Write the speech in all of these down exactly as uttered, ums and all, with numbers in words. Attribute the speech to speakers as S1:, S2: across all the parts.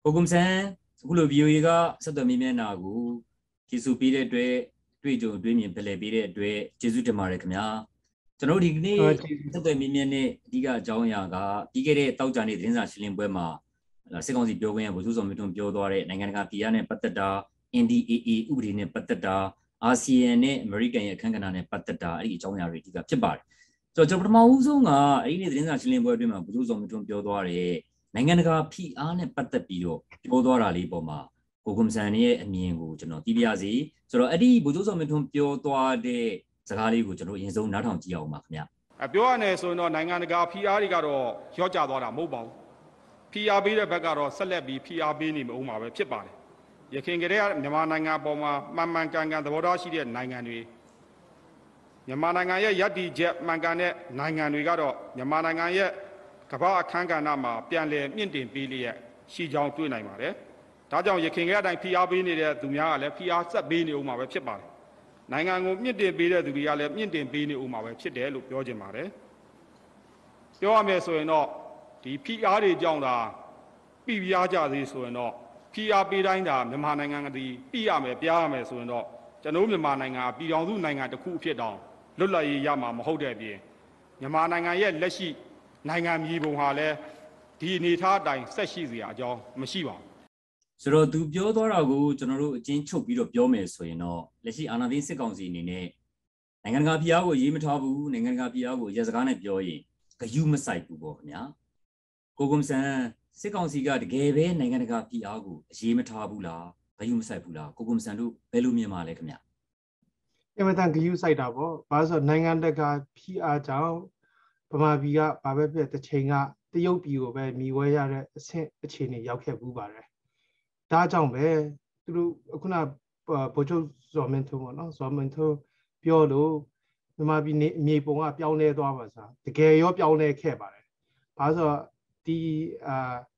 S1: ကိုကုမ်ဆန်အခုလို ဗီ အို အေ ကဆက်သွယ်မိမျက်နှာကိုကျေးဇူးပေးတဲ့အတွက်တွေ့ကြုံတွေ့မြင်ဖလှယ်ပေးတဲ့အတွက်ကျေးဇူးတင်ပါတယ်ခင်ဗျာကျွန်တော်ဒီကနေ့ဆက်သွယ်မိမျက်နှာအဓိကအကြောင်းအရာကပြီးခဲ့တဲ့တောက်ကြနေ့သတင်းစာရှင်းလင်းပွဲမှာစစ်ကောင်စီပြောခွင့်ရဗိုလ်ချုပ်စောမင်းထွန်းပြောသွားတဲ့နိုင်ငံတကာပြည်နဲ့ပတ်သက်တာ N D A A ဥပဒေနဲ့ပတ်သက်တာအာဆီယံနဲ့အမေရိကန်ရဲ့အခမ်းကဏ္ဍနဲ့ပတ်သက်တာအဲ့ဒီအကြောင်းအရာတွေအဓိကဖြစ်ပါတယ်ဆိုတော့ကျွန်တော်ပထမဦးဆုံးကအဲ့ဒီနေ့သတင်းစာရှင်းလင်းပွဲအတွင်းမှာဗိုလ်ချုပ်စောမင်းထွန်းပြောသွားတဲ့နိုင်ငံတကာဖိအားနဲ့ပတ်သက်ပြီးတော့ပြောသွားတာလေးပေါ်မှာကိုကုမ်ဆန်ရဲ့အမြင်ကိုကျွန်တော်သိပြရစီဆိုတော့အဲ့ဒီဗိုလ်ချုပ်စောမင်းထွန်းပြောသွားတဲ့စကားလေးကိုကျွန်တော်အရင်ဆုံးနားထောင်ကြည့်အောင်ပါခင်ဗျ
S2: အပြောရမယ်ဆိုရင်တော့နိုင်ငံတကာဖိအားတွေကတော့ရော့ကျသွားတာမဟုတ်ပါဘူးဖိအားပေးတဲ့ဘက်ကတော့ဆက်လက်ပြီးဖိအားပေးနေမှာဦးမှာပဲဖြစ်ပါတယ်ရခိုင်ကလေးကမြန်မာနိုင်ငံပေါ်မှာမှန်မှန်ကန်ကန်သဘောထားရှိတဲ့နိုင်ငံတွေမြန်မာနိုင်ငံရဲ့ယက်တီချက်မှန်ကန်တဲ့နိုင်ငံတွေကတော့မြန်မာနိုင်ငံရဲ့ကမ္ဘာအခမ်းကဏ္ဍမှာပြန်လည်မြင့်တင်ပေးလျက်ရှိကြောင်းတွေ့နိုင်ပါတယ်။ဒါကြောင့်ရခိုင်ကအတိုင်းဖိအားပေးနေတဲ့သူများကလည်းဖိအားဆက်ပေးနေဦးမှာပဲဖြစ်ပါတယ်။နိုင်ငံကိုမြင့်တင်ပေးတဲ့သူတွေကလည်းမြင့်တင်ပေးနေဦးမှာပဲဖြစ်တယ်လို့ပြောချင်ပါတယ်။ပြောရမယ်ဆိုရင်တော့ဒီဖိအားတွေကြောင့်သာပြည်ပြားကြသေးဆိုရင်တော့ဖိအားပေးတိုင်းသာမြန်မာနိုင်ငံကဒီပြည်ရမယ်ပြားရမယ်ဆိုရင်တော့ကျွန်တော်မြန်မာနိုင်ငံပြည်ထောင်စုနိုင်ငံတစ်ခုအဖြစ်တောင်လွတ်လပ်ရေးရမှာမဟုတ်တဲ့အပြင်မြန်မာနိုင်ငံရဲ့လက်ရှိနိုင်ငံမြေပုံဟာလည်းဒီအနေအထားအတိုင်းဆက်ရှိစေရအကြောင်းမရှိပါဘူး
S1: ဆိုတော့သူပြောသွားတာကိုကျွန်တော်တို့အချင်းချုပ်ပြီးတော့ပြောမယ်ဆိုရင်တော့လက်ရှိအာဏာသိမ်းစစ်ကောင်စီအနေနဲ့နိုင်ငံတကာပြည်အားကိုရေးမထားဘူးနိုင်ငံတကာပြည်အားကိုရဲစကားနဲ့ပြောရင်ဂယုမဆိုင်ဘူးပေါ့ခင်ဗျာကိုကုမ်ဆန်စစ်ကောင်စီကတကယ်ပဲနိုင်ငံတကာပြည်အားကိုအရေးမထားဘူးလားဂယုမဆိုင်ဘူးလားကိုကုမ်ဆန်တို့ဘယ်လိုမြင်ပါလဲခင်ဗျာ
S3: အမှန်တန်ဂယုဆိုင်တာပေါ့ဘာလို့ဆိုနိုင်ငံတကာပြည်အားကြောင့်ဗမာပြည်ကဘာပဲဖြစ်တစ်ချိန်ကတရုတ်ပြည်ကိုပဲမြည်ဝဲရတဲ့အဆင့်အခြေအနေရောက်ခဲ့ဘူးပါတယ်ဒါကြောင့်ပဲသူတို့ခုနဗိုလ်ချုပ်ဇော်မင်းထွန်းပေါ့နော်ဇော်မင်းထွန်းပြောလို့မြန်မာပြည်နေမြေပုံကပြောင်းလဲသွားပါစားတကယ်ရောပြောင်းလဲခဲ့ပါတယ်ဘာလို့ဆိုတော့ဒီအာ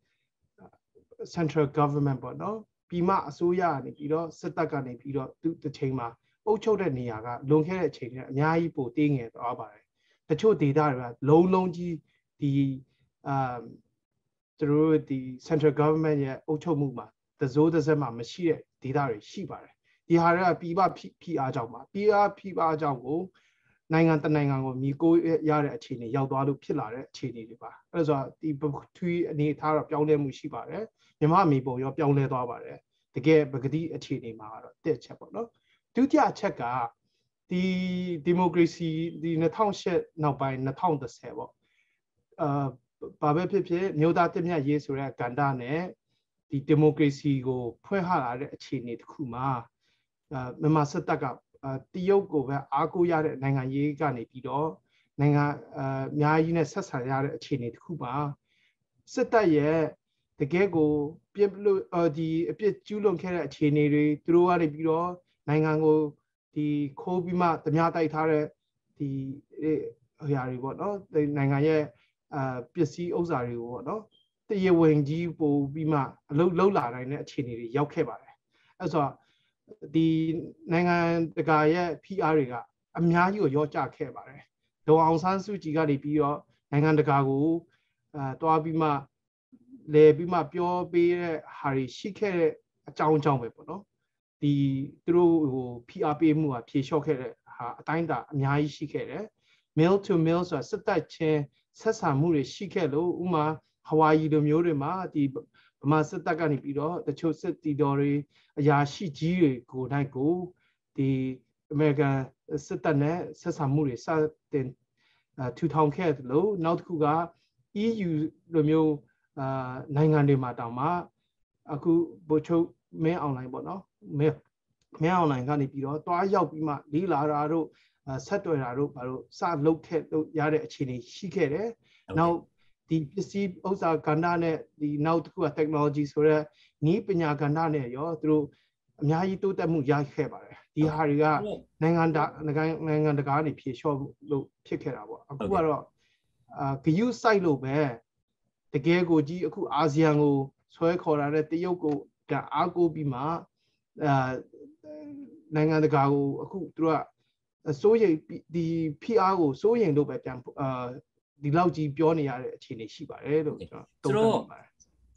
S3: central government ပေါ့နော်ပြည်မအစိုးရကနေပြီးတော့စစ်တပ်ကနေပြီးတော့သူတစ်ချိန်မှာအုပ်ချုပ်တဲ့နေရာကလွန်ခဲ့တဲ့အချိန်ကအများကြီးပိုတင်းငယ်သွားပါတယ်တချို့ဒေသတွေကလုံးလုံးကြီးဒီအာသူတို့ဒီ central government ရဲ့အုပ်ချုပ်မှုမှာသစိုးသစက်မှမရှိတဲ့ဒေသတွေရှိပါတယ်ဒီဟာတွေကပြည်ပဖိအားကြောင့်ပါပြည်အားဖိအားကြောင့်ကိုနိုင်ငံတနိုင်ငံကိုမြည်ကိုရတဲ့အခြေအနေရောက်သွားလို့ဖြစ်လာတဲ့အခြေအနေတွေပါအဲ့ဒါဆိုဒီထွေးအနေထားတော့ပြောင်းလဲမှုရှိပါတယ်မြမအမီပုံရောပြောင်းလဲသွားပါတယ်တကယ်ပကတိအခြေအနေမှာတော့တက်ချက်ပေါ့နော်ဒုတိယချက်ကဒီဒီမိုကရေစီဒီ၂၀၀၈နောက်ပိုင်း၂၀၁၀ပေါ့အာဘာပဲဖြစ်ဖြစ်မြို့သားတမျက်ရေးဆိုတဲ့ကဏ္ဍနဲ့ဒီဒီမိုကရေစီကိုဖွဲ့ဟလာတဲ့အခြေအနေတစ်ခုမှာအာမြန်မာစစ်တပ်ကတရုတ်ကိုပဲအားကိုးရတဲ့နိုင်ငံရေးကနေပြီးတော့နိုင်ငံအများကြီးနဲ့ဆက်ဆံရတဲ့အခြေအနေတစ်ခုပါစစ်တပ်ရဲ့တကယ်ကိုပြစ်လို့ဒီအပြစ်ကျူးလွန်ခဲ့တဲ့အခြေအနေတွေသူတို့ကနေပြီးတော့နိုင်ငံကိုဒီခိုးပြီးမှဓမြတိုက်ထားတဲ့ဒီဟိုရာတွေပေါ့နော်နိုင်ငံရဲ့အာပစ္စည်းဥစ္စာတွေကိုပေါ့နော်တရဝင်ကြီးပို့ပြီးမှအလုပ်လုပ်လာနိုင်တဲ့အခြေအနေတွေရောက်ခဲ့ပါတယ်အဲဆိုတော့ဒီနိုင်ငံတကာရဲ့ဖိအားတွေကအများကြီးကိုရောကြခဲ့ပါတယ်ဒေါ်အောင်ဆန်းစုကြည်ကနေပြီးတော့နိုင်ငံတကာကိုအာတွားပြီးမှလဲပြီးမှပြောပေးတဲ့ဟာတွေရှိခဲ့တဲ့အကြောင်းအကြောင်းပဲပေါ့နော်ဒီသူတို့ဟိုဖိအားပေးမှုကဖြေလျှော့ခဲ့တဲ့ဟာအတိုင်းတာအများကြီးရှိခဲ့တယ် mill to mill ဆိုတာစစ်တပ်ချင်းဆက်ဆံမှုတွေရှိခဲ့လို့ဥမာဟဝါရီလိုမျိုးတွေမှာဒီဗမာစစ်တပ်ကနေပြီးတော့တချို့စစ်တီတော်တွေအရာရှိကြီးတွေကိုနိုင်ကိုဒီအမေရိကန်စစ်တပ်နဲ့ဆက်ဆံမှုတွေစတင်ထူထောင်ခဲ့တယ်လို့နောက်တစ်ခုက E U လိုမျိုးအာနိုင်ငံတွေမှာတောင်မှအခုဗိုလ်ချုပ်မင်းအောင်လှိုင်ပေါ့နော်မင်းမင်းအောင်လှိုင်ကနေပြီးတော့တွားရောက်ပြီးမှလေးလာတာတို့ဆက်တွေ့တာတို့ဘာလို့စလုပ်ခဲ့လို့ရတဲ့အခြေအနေရှိခဲ့တယ်နောက်ဒီပစ္စည်းဥစ္စာကဏ္ဍနဲ့ဒီနောက်တစ်ခုက technology ဆိုတဲ့နည်းပညာကဏ္ဍနဲ့ရောသူတို့အများကြီးတိုးတက်မှုရခဲ့ပါတယ်ဒီဟာတွေကနိုင်ငံတကာနိုင်ငံတကာကနေဖြေလျှော့လို့ဖြစ်ခဲ့တာပေါ့အခုကတော့အာဂယုစိုက်လို့ပဲတကယ်ကိုကြီးအခုအာဆီယံကိုဆွဲခေါ်လာတဲ့တရုတ်ကိုအားကိုးပြီးမှအာနိုင်ငံတကာကိုအခုသူတို့ကစိုးရိမ်ဒီဖိအားကိုစိုးရိမ်လို့ပဲပြန်အာဒီလောက်ကြီးပြောနေရတဲ့အခြေအနေရှိပါတယ်လို့ကျွန်တော်သုံးသပ်ပါတယ်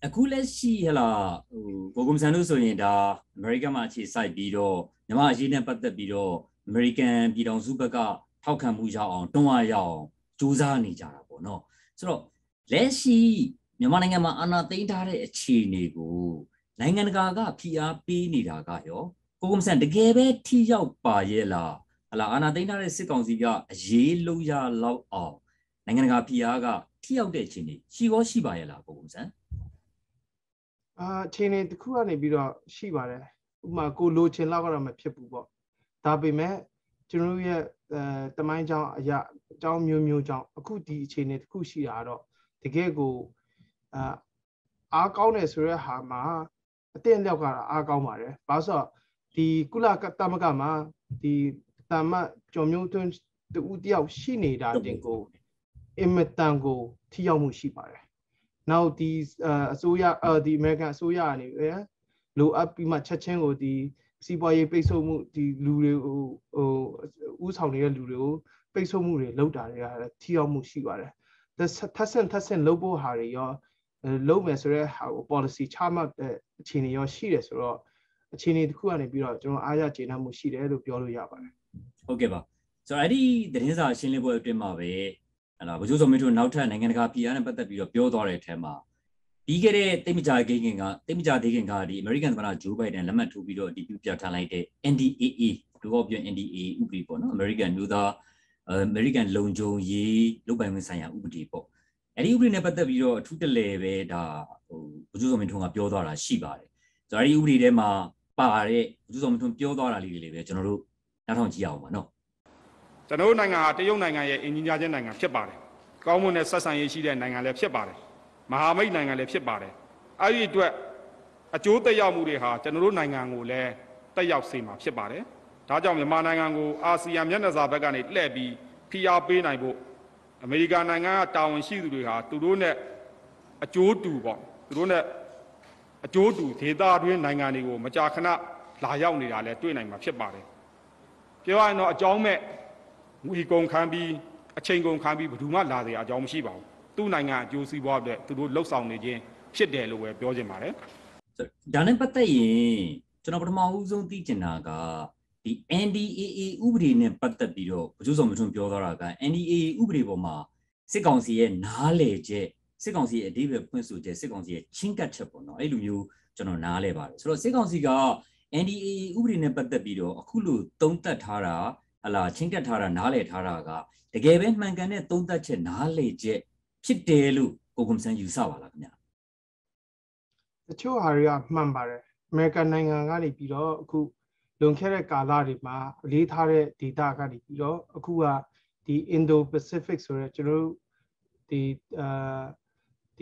S1: အခုလက်ရှိဟလာဟိုကိုကုမ်ဆန်တို့ဆိုရင်ဒါအမေရိကန်မှာအခြေစိုက်ပြီးတော့မြန်မာအရေးနဲ့ပတ်သက်ပြီးတော့အမေရိကန်ပြည်ထောင်စုဘက်ကထောက်ခံမှုရအောင်တွန်းအားရအောင်ကြိုးစားနေကြတာပေါ့နော်ဆိုတော့လက်ရှိမြန်မာနိုင်ငံမှာအာဏာသိမ်းထားတဲ့အခြေအနေကိုနိုင်ငံတကာကဖိအားပေးနေတာကရောကိုကုမ်ဆန်တကယ်ပဲထိရောက်ပါရဲ့လားဟလာအာဏာသိမ်းထားတဲ့စစ်ကောင်စီကအရေးလုံးရလောက်အောင်နိုင်ငံတကာဖိအားကထိရောက်တဲ့အခြေအနေရှိရောရှိပါရဲ့လားကိုကုမ်ဆန်
S3: အာအခြေအနေတစ်ခုကနေပြီးတော့ရှိပါတယ်ဥပမာကိုလိုချင်လောက်ကတော့မဖြစ်ဘူးပေါ့ဒါပေမဲ့ကျွန်တော်ရဲ့အဲတမိုင်းကြောင်းအရာအကြောင်းမျိုးမျိုးကြောင့်အခုဒီအခြေအနေတစ်ခုရှိတာတော့တကယ်ကိုအာအားကောင်းတယ်ဆိုတဲ့ဟာမှာအတင်းလျောက်ကတော့အားကောင်းပါတယ်ဘာလို့ဆိုတော့ဒီကုလတမကမှာဒီတမကြော်မျိုးသွင်းတူတယောက်ရှိနေတာတင်ကိုအင်မတန်ကိုထိရောက်မှုရှိပါတယ်နောက်ဒီအစိုးရဒီအမေရိကန်အစိုးရကနေလိုအပ်ပြီးမှချက်ချင်းကိုဒီစီးပွားရေးပိတ်ဆို့မှုဒီလူတွေကိုဟိုဥဆောင်နေတဲ့လူတွေကိုပိတ်ဆို့မှုတွေလုပ်တာတွေကထိရောက်မှုရှိပါတယ်ထပ်ဆင့်ထပ်ဆင့်လုပ်ဖို့ဟာတွေရောလုပ်မယ်ဆိုတဲ့ဟာကို policy ချမှတ်တဲ့အခြေအနေရောရှိတယ်ဆိုတော့အခြေအနေတစ်ခုကနေပြီးတော့ကျွန်တော်အားရကျေနပ်မှုရှိတယ်လို့ပြောလို့ရပါတယ်
S1: ဟုတ်ကဲ့ပါဆိုတော့အဲ့ဒီသတင်းစာရှင်းလင်းပွဲအတွင်းမှာပဲဟလာဗိုလ်ချုပ်စောမင်းတို့နောက်ထပ်နိုင်ငံတကာပြည်အားနဲ့ပတ်သက်ပြီးတော့ပြောသွားတဲ့အထက်မှာပြီးခဲ့တဲ့တိတ်မကြခင်ကတိတ်မကြသေးခင်ကဒီအမေရိကန်သမ္မတဂျိုးဘိုင်ဒန်လက်မှတ်ထိုးပြီးတော့ဒီပြပြထားလိုက်တဲ့ N D A A တို့ပြော N D A A ဥပဒေပေါ့နော်အမေရိကန်မျိုးသားအမေရိကန်လုံခြုံရေးလုပ်ပိုင်ခွင့်ဆိုင်ရာဥပဒေပေါ့အဲ့ဒီဥပဒေနဲ့ပတ်သက်ပြီးတော့အထူးတလဲပဲဒါဟိုဗိုလ်ချုပ်စောမင်းထွန်းကပြောသွားတာရှိပါတယ်ဆိုတော့အဲ့ဒီဥပဒေထဲမှာပါတဲ့ဗိုလ်ချုပ်စောမင်းထွန်းပြောသွားတာလေးတွေလည်းပဲကျွန်တော်တို့နားထောင်ကြည့်အောင်ပါနော်
S2: ကျွန်တော်တို့နိုင်ငံဟာတရုတ်နိုင်ငံရဲ့အင်ဂျင်နီယာချင်းနိုင်ငံဖြစ်ပါတယ်ကောင်းမွန်တဲ့ဆက်ဆံရေးရှိတဲ့နိုင်ငံလည်းဖြစ်ပါတယ်မဟာမိတ်နိုင်ငံလည်းဖြစ်ပါတယ်အဲ့ဒီအတွက်အကျိုးသက်ရောက်မှုတွေဟာကျွန်တော်တို့နိုင်ငံကိုလည်းသက်ရောက်စေမှာဖြစ်ပါတယ်ဒါကြောင့်မြန်မာနိုင်ငံကိုအာဆီယံမျက်နှာစာဘက်ကနေလှည့်ပြီးဖိအားပေးနိုင်ဖို့အမေရိကန်နိုင်ငံကတာဝန်ရှိသူတွေဟာသူတို့နဲ့အကျိုးတူပေါ့သူတို့နဲ့အကျိုးတူဒေသတွင်းနိုင်ငံတွေကိုမကြာခဏလာရောက်နေတာလည်းတွေ့နိုင်မှာဖြစ်ပါတယ်ပြောရရင်တော့အကြောင်းမဲ့ငွေကုန်ခံပြီးအချိန်ကုန်ခံပြီးဘယ်သူမှလာတဲ့အကြောင်းမရှိပါဘူးသူ့နိုင်ငံအကျိုးစီးပွားအတွက်သူတို့လှုပ်ဆောင်နေခြင်းဖြစ်တယ်လို့ပဲပြောချင်ပါတယ်
S1: ဒါနဲ့ပတ်သက်ရင်ကျွန်တော်ပထမဦးဆုံးသိချင်တာကဒီ N D A A ဥပဒေနဲ့ပတ်သက်ပြီးတော့ဗိုလ်ချုပ်စောမင်းထွန်းပြောသွားတာက N D A A ဥပဒေပေါ်မှာစစ်ကောင်စီရဲ့နားလေချက်စစ်ကောင်စီရဲ့အဓိပ္ပာယ်ဖွင့်ဆိုချက်စစ်ကောင်စီရဲ့ချင်းကပ်ချက်ပေါ့နော်အဲ့လိုမျိုးကျွန်တော်နားလဲပါတယ်ဆိုတော့စစ်ကောင်စီက N D A A ဥပဒေနဲ့ပတ်သက်ပြီးတော့အခုလိုသုံးသပ်ထားတာဟလာချင်းကပ်ထားတာနားလေထားတာကတကယ်ပဲမှန်ကန်တဲ့သုံးသပ်ချက်နားလေချက်ဖြစ်တယ်လို့ကိုကုမ်ဆန်ယူဆပါလားခင်ဗျာ
S3: တချို့ဟာတွေကမှန်ပါတယ်အမေရိကန်နိုင်ငံကနေပြီးတော့အခုလွန်ခဲ့တဲ့ကာလတွေမှာအလေးထားတဲ့ data ကနေပြီးတော့အခုကဒီ Indo-Pacific ဆိုတဲ့ကျွန်တော်တို့ဒီအာဒီ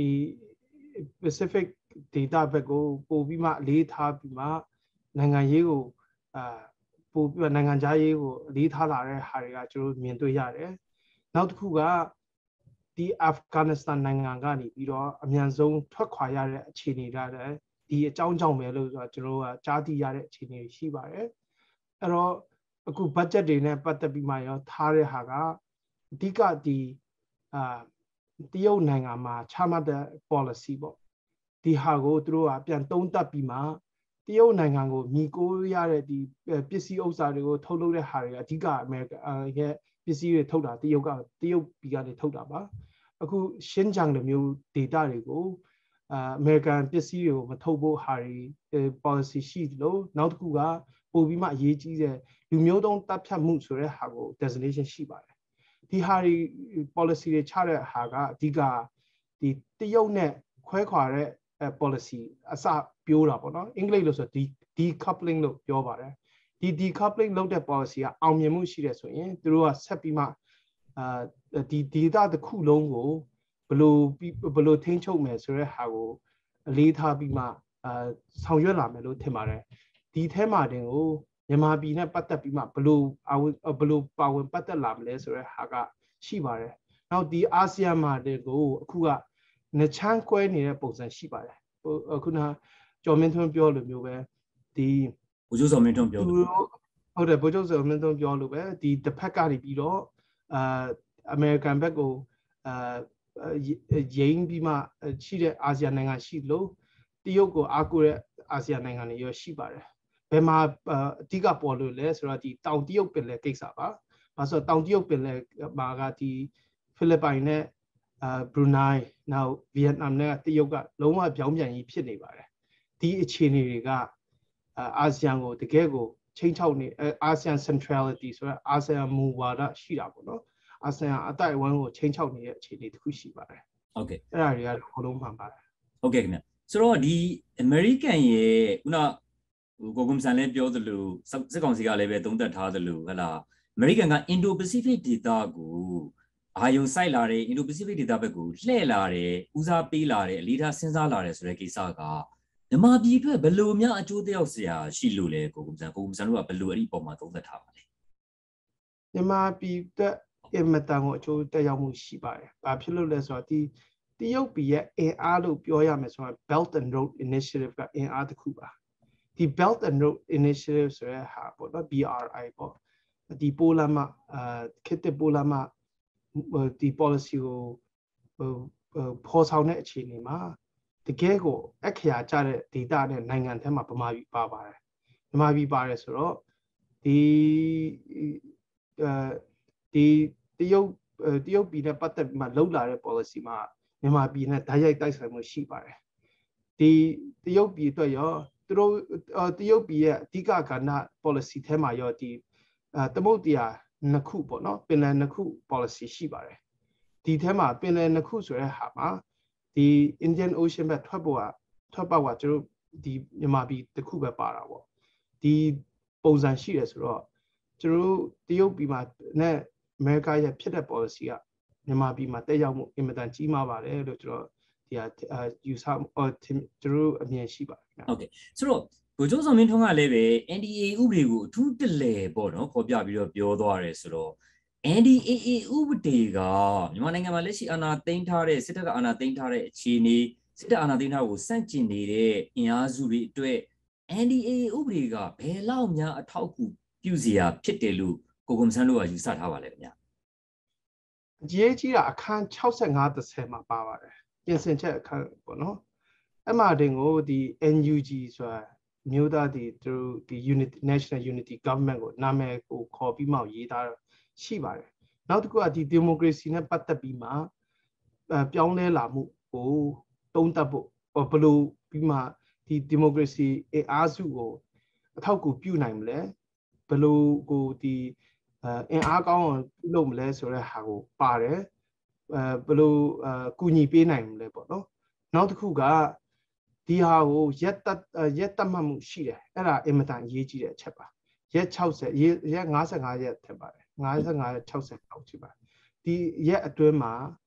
S3: Pacific data ဘက်ကိုပို့ပြီးမှအလေးထားပြီးမှနိုင်ငံရေးကိုအာပို့ပြီးနိုင်ငံခြားရေးကိုအလေးထားလာတဲ့ဟာတွေကကျွန်တော်မြင်တွေ့ရတယ်နောက်တစ်ခုကဒီအာဖဂန်နစ္စတန်နိုင်ငံကနေပြီးတော့အမြန်ဆုံးထွက်ခွာရတဲ့အခြေအနေတွေလည်းဒီအကြောင်းကြောင့်ပဲလို့ဆိုတော့ကျွန်တော်ကကြားသိရတဲ့အခြေအနေရှိပါတယ်အဲ့တော့အခု budget တွေနဲ့ပတ်သက်ပြီးမှရောထားတဲ့ဟာကအဓိကဒီအာတရုတ်နိုင်ငံမှာချမှတ်တဲ့ policy ပေါ့ဒီဟာကိုသူတို့ကပြန်သုံးသပ်ပြီးမှတရုတ်နိုင်ငံကိုညီကိုရတဲ့ဒီပစ္စည်းဥစ္စာတွေကိုထုတ်လုပ်တဲ့ဟာတွေအဓိကအမေရိကန်ရဲ့ပစ္စည်းတွေထုတ်တာတရုတ်ကတရုတ်ပြည်ကနေထုတ်တာပါအခုရှင်းဂျန်လိုမျိုး data တွေကိုအာအမေရိကန်ပစ္စည်းတွေကိုမထုတ်ဖို့ဟာတွေ policy ရှိသလိုနောက်တစ်ခုကပို့ပြီးမှအရေးကြီးတဲ့လူမျိုးတုံးတပ်ဖြတ်မှုဆိုတဲ့ဟာကို designation ရှိပါတယ်ဒီဟာတွေ policy တွေချတဲ့ဟာကအဓိကဒီတရုတ်နဲ့ခွဲခွာတဲ့ policy အစပြိုးတာပေါ့နော်အင်္ဂလိပ်လို့ဆိုဒီ decoupling လို့ပြောပါတယ်ဒီ decoupling လုပ်တဲ့ policy ကအောင်မြင်မှုရှိတယ်ဆိုရင်သူတို့ကဆက်ပြီးမှအာဒီ data တစ်ခုလုံးကိုဘယ်လိုဘယ်လိုထိန်းချုပ်မယ်ဆိုတဲ့ဟာကိုအလေးထားပြီးမှအာဆောင်ရွက်လာမယ်လို့ထင်ပါတယ်ဒီထဲမှာတင်ကိုမြန်မာပြည်နဲ့ပတ်သက်ပြီးမှဘယ်လိုဘယ်လိုပါဝင်ပတ်သက်လာမလဲဆိုတဲ့ဟာကရှိပါတယ်နောက်ဒီအာဆီယံမှာတင်ကိုအခုကနှချမ်းကွဲနေတဲ့ပုံစံရှိပါတယ်ဟိုခုနကျော်မင်းထွန်းပြောလိုမျိုးပဲဒီ
S1: ဗိုလ်ချုပ်စောမင်းထွန်းပြော
S3: လို့ဟုတ်တယ်ဗိုလ်ချုပ်စောမင်းထွန်းပြောလို့ပဲဒီတစ်ဖက်ကနေပြီးတော့အာအမေရိကန်ဘက်ကိုအာရင်းပြီးမှရှိတဲ့အာဆီယံနိုင်ငံရှိလို့တရုတ်ကိုအားကိုးတဲ့အာဆီယံနိုင်ငံတွေရောရှိပါတယ်ဘယ်မှာအဓိကပေါ်လို့လဲဆိုတော့ဒီတောင်တရုတ်ပင်လယ်ကိစ္စပါဘာလို့တောင်တရုတ်ပင်လယ်မှာကဒီဖိလစ်ပိုင်နဲ့အာဘရူနိုင်းနောက်ဗီယက်နမ်နဲ့တရုတ်ကလုံးဝပြောင်းပြန်ကြီးဖြစ်နေပါတယ်ဒီအခြေအနေတွေကအာဆီယံကိုတကယ်ကိုချိန်ချောက်နေအာဆီယံ centrality ဆိုတော့အာဆီယံမူဝါဒရှိတာပေါ့နော်အာဆီယံအတိုက်အဝန်းကိုချိန်ချောက်နေတဲ့အခြေအနေတစ်ခုရှိပါတယ်
S1: ဟုတ်ကဲ့
S3: အဲ့ဒါတွေကဘလုံးမှန်ပါတယ်
S1: ဟုတ်ကဲ့ခင်ဗျဆိုတော့ဒီ American ရဲ့ခုနကိုကုမ်ဆန်လည်းပြောသလိုစစ်ကောင်စီကလည်းပဲသုံးသပ်ထားသလိုဟဲ့လား American က Indo-Pacific ဒေသကိုအာယုံစိုက်လာတဲ့ Indo-Pacific ဒေသဘက်ကိုလှည့်လာတယ်ဦးစားပေးလာတယ်အလေးထားစဉ်းစားလာတယ်ဆိုတဲ့ကိစ္စကမြန်မာပြည်အတွက်ဘယ်လိုများအကျိုးသက်ရောက်စရာရှိလို့လဲကိုကုမ်ဆန်ကိုကုမ်ဆန်တို့ကဘယ်လိုအဲ့ဒီပုံမှာသုံးသပ်ထားပါလဲ
S3: မြန်မာပြည်အတွက်အမတန်ကိုအကျိုးသက်ရောက်မှုရှိပါတယ်။ဘာဖြစ်လို့လဲဆိုတော့ဒီတရုတ်ပြည်ရဲ့အင်အားလို့ပြောရမယ်ဆိုတော့ Belt and Road Initiative ကအင်အားတစ်ခုပါ။ဒီ Belt and Road Initiative ဆိုတဲ့ဟာပေါ့နော် B R I ပေါ့ဒီပိုလန်မှာအာခေတ်ပိုလန်မှာဒီ policy ကိုပေါ်ဆောင်တဲ့အခြေအနေမှာတကယ်ကိုအခရာကျတဲ့ဒေတာနဲ့နိုင်ငံထဲမှာဗမာပြည်ပါပါတယ်ဗမာပြည်ပါတယ်ဆိုတော့ဒီအဲဒီတရုတ်တရုတ်ပြည်နဲ့ပတ်သက်ပြီးမှလှုပ်လာတဲ့ policy မှာမြန်မာပြည်နဲ့ဓာတ်ရိုက်တိုက်ဆိုင်မှုရှိပါတယ်ဒီတရုတ်ပြည်အတွက်ရောသူတို့တရုတ်ပြည်ရဲ့အဓိကကဏ္ဍ policy ထဲမှာရောဒီသမုဒ္ဒရာနှစ်ခုပေါ့နော်ပင်လယ်နှစ်ခု policy ရှိပါတယ်ဒီထဲမှာပင်လယ်နှစ်ခုဆိုတဲ့ဟာမှာဒီ Indian Ocean ဘက်ထွက်ပေါ်ကထွက်ပေါက်ကကျွန်တော်ဒီမြန်မာပြည်တစ်ခုပဲပါတာပေါ့ဒီပုံစံရှိတယ်ဆိုတော့ကျွန်တော်တရုတ်ပြည်မှာနဲ့အမေရိကရဲ့ဖြစ်တဲ့ policy ကမြန်မာပြည်မှာတက်ရောက်မှုအင်မတန်ကြီးမားပါတယ်လို့ကျွန်တော်ဒီဟာယူဆကျွန်တော်အမြင်ရှိပါတယ်
S1: ဟုတ်ကဲ့ဆိုတော့ကိုကျိုးစောမင်းထွန်းကလည်းပဲ N D A A ဥပဒေကိုအထူးတလဲပေါ့နော်ခေါ်ပြပြီးတော့ပြောသွားတယ်ဆိုတော့ N D A A ဥပဒေကမြန်မာနိုင်ငံမှာလက်ရှိအာဏာသိမ်းထားတဲ့စစ်တပ်ကအာဏာသိမ်းထားတဲ့အခြေအနေစစ်တပ်အာဏာသိမ်းထားကိုစန့်ကျင်နေတဲ့အင်အားစုတွေအတွက် N D A A ဥပဒေကဘယ်လောက်များအထောက်အကူပြုစရာဖြစ်တယ်လို့ကိုကုမ်ဆန်းတို့ကယူဆထားပါလဲခင်ဗျာ
S3: အရေးကြီးတာအခန်း၆၅ ၁၀မှာပါပါတယ်ပြင်ဆင်ချက်အခန်းပေါ့နော်အဲ့မှာတင်ကိုဒီ N U G ဆိုတာမြို့သားဒီသူဒီ Unity National Unity Government ကိုနာမည်ကိုခေါ်ပြီးမှရေးထားရှိပါတယ်နောက်တစ်ခုကဒီ democracy နဲ့ပတ်သက်ပြီးမှပြောင်းလဲလာမှုကိုတုံးတက်ဖို့ဘယ်လိုပြီးမှဒီ democracy အားစုကိုအထောက်အကူပြုနိုင်မလဲဘယ်လိုကိုဒီအင်အားကောင်းအောင်ပြုလုပ်မလဲဆိုတဲ့ဟာကိုပါတယ်အဲဘယ်လိုအကူညီပေးနိုင်မလဲပေါ့နော်နောက်တစ်ခုကဒီဟာကိုရက်တက်ရက်တက်မှတ်မှုရှိတယ်အဲ့ဒါအင်မတန်အရေးကြီးတဲ့အချက်ပါရက်၆၀ရက်ရက်၅၅ရက်ထက်ပါတယ်၅၅ရက်၆၀လောက်ရှိပါတယ်ဒီရက်အတွင်းမှာ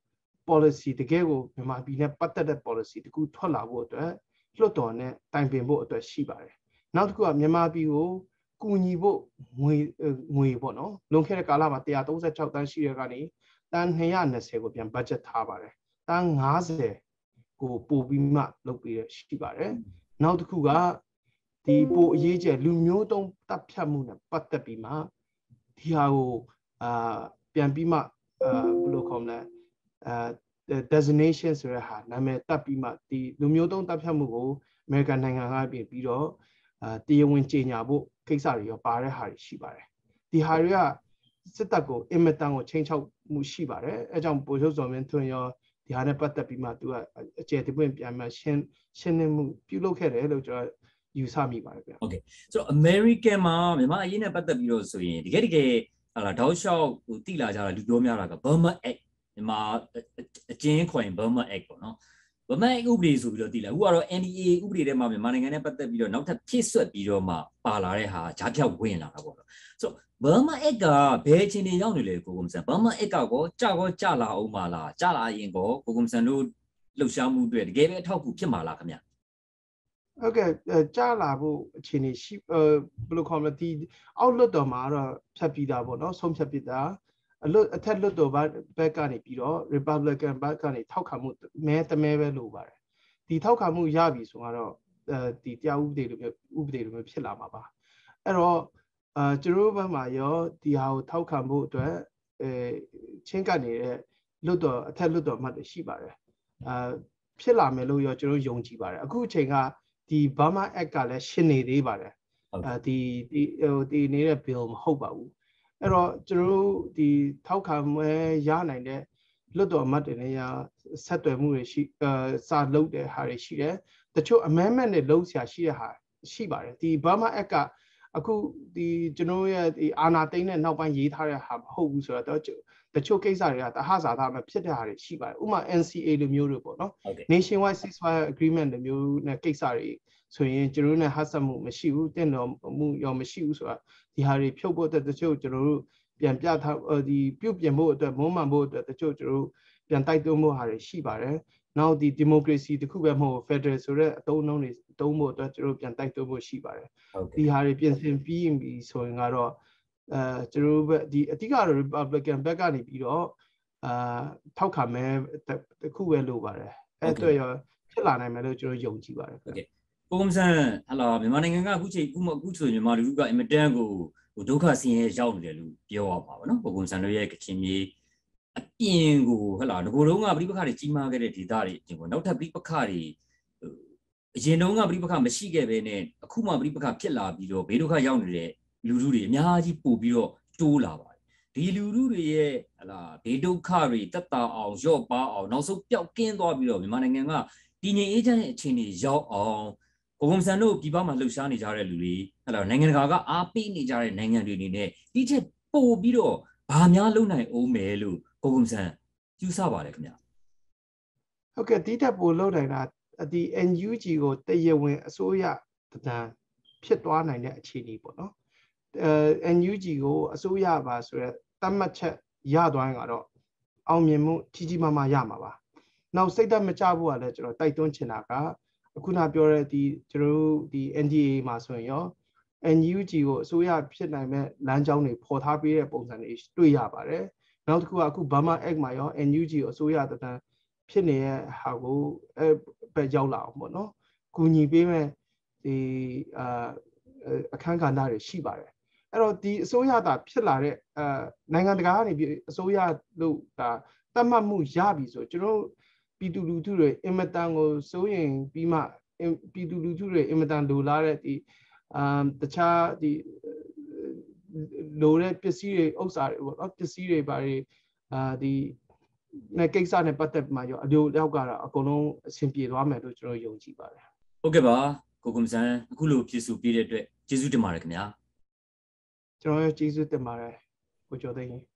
S3: policy တကယ်ကိုမြန်မာပြည်နဲ့ပတ်သက်တဲ့ policy တခုထွက်လာဖို့အတွက်လွှတ်တော်နဲ့တိုင်ပင်ဖို့အတွက်ရှိပါတယ်နောက်တစ်ခုကမြန်မာပြည်ကိုကူညီဖို့ငွေငွေပေါ့နော်လွန်ခဲ့တဲ့ကာလမှာ၁၃၆တန်းရှိရကနေတန်း၂၂၀ကိုပြန် budget ထားပါတယ်တန်း၅၀ကိုပို့ပြီးမှလုပ်ပေးရရှိပါတယ်နောက်တစ်ခုကဒီပို့အရေးကြီးလူမျိုးတုံးတပ်ဖြတ်မှုနဲ့ပတ်သက်ပြီးမှဒီဟာကိုအာပြန်ပြီးမှအာဘယ်လိုခေါ်မလဲအာ designation ဆိုတဲ့ဟာနာမည်တပ်ပြီးမှဒီလူမျိုးတုံးတပ်ဖြတ်မှုကိုအမေရိကန်နိုင်ငံကပြင်ပြီးတော့အာတရားဝင်ကြေညာဖို့ကိစ္စတွေရောပါတဲ့ဟာတွေရှိပါတယ်ဒီဟာတွေကစစ်တပ်ကိုအင်မတန်ကိုချိန်ချောက်မှုရှိပါတယ်အဲကြောင့်ပိုချုပ်စော်မင်းထွန်းရောဒီဟာနဲ့ပတ်သက်ပြီးမှသူကအကျယ်တပွင့်ပြန်မှရှင်းရှင်းလင်းမှုပြုလုပ်ခဲ့တယ်လို့ကျွန်တော်ယူဆမိပါတယ်ဗျာ
S1: โอเคဆိုတော့ American မှာမြန်မာအရေးနဲ့ပတ်သက်ပြီးတော့ဆိုရင်တကယ်တကယ်ဟာလာတောက်လျှောက်ဟိုတိလာကြတာလူပြောများတာက Burma Act မြန်မာအကျဉ်းခွင် Burma Act ပေါ့နော် Burma Act ဥပဒေဆိုပြီးတော့တိလာအခုကတော့ N D A ဥပဒေထဲမှာမြန်မာနိုင်ငံနဲ့ပတ်သက်ပြီးတော့နောက်ထပ်ဖြည့်ဆွက်ပြီးတော့မှပါလာတဲ့ဟာဂျားဖြောက်ဝင်လာတာပေါ့နော်ဆိုတော့ Burma Act ကဘယ်အခြေအနေရောက်နေလဲကိုကုမ်ဆန် Burma Act ကကောကြာကောကြာလာအောင်မလားကြာလာရင်ကောကိုကုမ်ဆန်တို့လှုပ်ရှားမှုတွေတကယ်ပဲအထောက်အကူဖြစ်မှာလားခင်ဗျ
S3: ဟုတ်ကဲ့ကြာလာဖို့အခြေအနေရှိဘယ်လိုခေါ်မလဲဒီအောက်လွတ်တော်မှာတော့ဖြတ်ပြီးသားပေါ့နော်ဆုံးဖြတ်ပြီးသားအလွတ်အထက်လွတ်တော်ဘက်ကနေပြီးတော့ Republican ဘက်ကနေထောက်ခံမှုမဲတမဲပဲလိုပါတယ်ဒီထောက်ခံမှုရပြီဆိုတော့ဒီတရားဥပဒေလိုမျိုးဥပဒေလိုမျိုးဖြစ်လာမှာပါအဲ့တော့အာကျွန်တော်ဘက်မှာရောဒီဟာကိုထောက်ခံဖို့အတွက်အဲချင်းကပ်နေတဲ့လွတ်တော်အထက်လွတ်တော်မှတ်တွေရှိပါတယ်အာဖြစ်လာမယ်လို့ရောကျွန်တော်ယုံကြည်ပါတယ်အခုအချိန်ကဒီ Burma Act ကလည်းရှင်းနေသေးပါတယ်အဲဒီဒီဟိုဒီနေတဲ့ bill မဟုတ်ပါဘူးအဲ့တော့ကျွန်တော်တို့ဒီထောက်ခံမဲရနိုင်တဲ့လွတ်တော်အမတ်တွေနဲ့ဆက်သွယ်မှုတွေရှိအာစာလုပ်တဲ့ဟာတွေရှိတယ်တချို့ amendment တွေလုပ်ဆရာရှိတဲ့ဟာရှိပါတယ်ဒီ Burma Act ကအခုဒီကျွန်တော်ရဲ့ဒီအာဏာသိမ်းတဲ့နောက်ပိုင်းရေးထားတဲ့ဟာမဟုတ်ဘူးဆိုတော့တချို့ကိစ္စတွေကတဟဇာတာမဖြစ်တဲ့ဟာတွေရှိပါတယ်ဥပမာ N C A လိုမျိုးတွေပေါ့နော် Nationwide Ceasefire Agreement လိုမျိုးနဲ့ကိစ္စတွေဆိုရင်ကျွန်တော်တို့နဲ့ဟတ်ဆက်မှုမရှိဘူးတင့်တော်မှုရောမရှိဘူးဆိုတာဒီဟာတွေဖြုတ်ဖို့အတွက်တချို့ကျွန်တော်တို့ပြန်ပြထားဒီပြုတ်ပြင်ဖို့အတွက်မုံမှန်ဖို့အတွက်တချို့ကျွန်တော်တို့ပြန်တိုက်တွန်းဖို့ဟာတွေရှိပါတယ်နောက်ဒီ democracy တခုပဲမဟုတ် Federal ဆိုတဲ့အသုံးအနှုန်းတွေသုံးဖို့အတွက်ကျွန်တော်တို့ပြန်တိုက်တွန်းဖို့ရှိပါတယ်ဒီဟာတွေပြင်ဆင်ပြီးပြီဆိုရင်ကတော့အဲကျွန်တော်တို့ဒီအဓိကတော့ Republican ဘက်ကနေပြီးတော့အာထောက်ခံမဲတခုပဲလိုပါတယ်အဲ့အတွက်ရောဖြစ်လာနိုင်မယ်လို့ကျွန်တော်ယုံကြည်ပါတယ်ဟုတ်ကဲ့
S1: ကိုကမ္စံဟလာမြန်မာနိုင်ငံကအခုချိန်အခုအခုဆိုမြန်မာလူထုကအင်မတန်ကိုဟိုဒုက္ခဆင်းရဲရောက်နေတယ်လို့ပြောရပါဘောနော်ကိုကမ္စံတို့ရဲ့ကချင်မြေအပြင်ကိုဟလာငကိုတုံးကပြိပခါတွေကြီးမားခဲ့တဲ့ဒေသတွေအပြင်ကိုနောက်ထပ်ပြိပခါတွေအရင်တုန်းကပြိပခါမရှိခဲ့ပဲနဲ့အခုမှပြိပခါဖြစ်လာပြီးတော့ဘေးဒုက္ခရောက်နေတဲ့လူထုတွေအများကြီးပို့ပြီးတော့တိုးလာပါတယ်ဒီလူထုတွေရဲ့ဟလာဘေးဒုက္ခတွေတက်တာအောင်ရော့ပါအောင်နောက်ဆုံးပျောက်ကင်းသွားပြီးတော့မြန်မာနိုင်ငံကတည်ငြိမ်အေးချမ်းတဲ့အခြေအနေရောက်အောင်ကိုကမ္စံတို့ပြည်ပမှာလှုပ်ရှားနေကြတဲ့လူတွေဟလာနိုင်ငံတကာကအားပေးနေကြတဲ့နိုင်ငံတွေအနေနဲ့ဒီချက်ပို့ပြီးတော့ဘာများလုပ်နိုင်အောင်မယ်လို့ကိုကမ္စံကျူးဆပါတယ်ခင်ဗျာ
S3: ဟုတ်ကဲ့ဒီတက်ပို့လုပ်နိုင်တာဒီ N U G ကိုတရားဝင်အစိုးရတန်းဖြစ်သွားနိုင်တဲ့အခြေအနေပေါ့နော်အဲ N U G ကိုအစိုးရပါဆိုရက်တတ်မှတ်ချက်ရသွားရင်ကတော့အောင်မြင်မှုကြီးကြီးမားမားရမှာပါနောက်စိတ်ဓာတ်မကျဖို့ကလည်းကျွန်တော်တိုက်တွန်းချင်တာကအခုနပြောတဲ့ဒီကျွန်တော်တို့ဒီ N D A မှာဆိုရင်ရော N U G ကိုအစိုးရဖြစ်နိုင်မဲ့လမ်းကြောင်းတွေဖော်ထားပေးတဲ့ပုံစံတွေတွေ့ရပါတယ်နောက်တစ်ခုကအခု Burma Act မှာရော N U G ကိုအစိုးရတန်းဖြစ်နေတဲ့ဟာကိုအဲပဲရောက်လာအောင်ပေါ့နော်ကူညီပေးမဲ့ဒီအာအခန်းကဏ္ဍတွေရှိပါတယ်အဲ့တော့ဒီအစိုးရတာဖြစ်လာတဲ့အာနိုင်ငံတကာကနေပြီးအစိုးရလို့ဒါတတ်မှတ်မှုရပြီဆိုကျွန်တော်ပြည်သူလူထုတွေအင်မတန်ကိုစိုးရင်ပြီးမှပြည်သူလူထုတွေအင်မတန်လိုလားတဲ့ဒီအာတခြားဒီလိုတဲ့ပစ္စည်းတွေဥစ္စာတွေပေါ့နော်ပစ္စည်းတွေဘာတွေအာဒီနဲ့ကိစ္စနဲ့ပတ်သက်မှာရောအလိုရောက်ကတော့အကုန်လုံးအဆင်ပြေသွားမယ်လို့ကျွန်တော်ယုံကြည်ပါတယ်
S1: ဟုတ်ကဲ့ပါကိုကမ္စံအခုလိုဖြည့်ဆို့ပေးတဲ့အတွက်ကျေးဇူးတင်ပါတယ်ခင်ဗျာ
S3: ကျွန်တော်ကျေးဇူးတင်ပါတယ်ကိုကျော်သိန်း